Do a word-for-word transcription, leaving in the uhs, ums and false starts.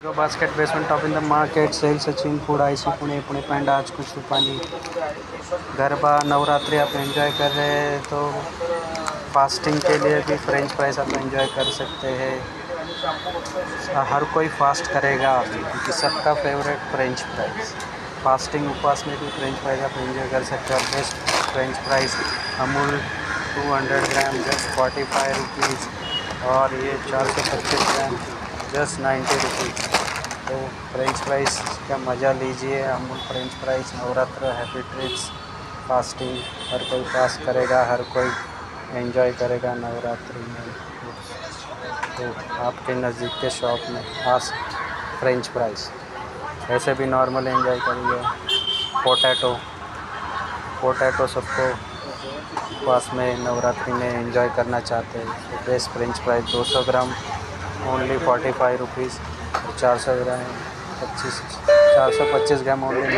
basket based on top in the market sale Sachin food आईसी पुणे पुणे पैंडा आज कुछ रूपानी गरबा नवरात्रि आप एंजॉय कर रहे हैं तो फास्टिंग के लिए भी फ्रेंच फ्राइज आप एंजॉय कर सकते हैं। हर कोई फास्ट करेगा अभी क्योंकि सबका फेवरेट फ्रेंच फ्राइज। फास्टिंग उपवास में भी फ्रेंच फ्राइज आप एंजॉय कर सकते हैं। और best French fries Amul two hundred gram just forty five rupees और ये चार सौ पच्चीस ग्राम जस्ट नाइन्टी रुपीज़। तो फ्रेंच फ्राइज का मज़ा लीजिए। Amul French fries Navratra happy trips fasting हर कोई फास्ट करेगा, हर कोई एंजॉय करेगा नवरात्रि में। तो आपके नज़दीक के शॉप में आज फ्रेंच फ्राइज ऐसे भी नॉर्मल एंजॉय करिए। पोटैटो पोटैटो सबको उपवास में नवरात्रि में एंजॉय करना चाहते हैं तो बेस्ट फ्रेंच फ्राइज दो सौ gram only forty five rupees और चार सौ ग्राम पच्चीस चार सौ पच्चीस ग्राम ओनली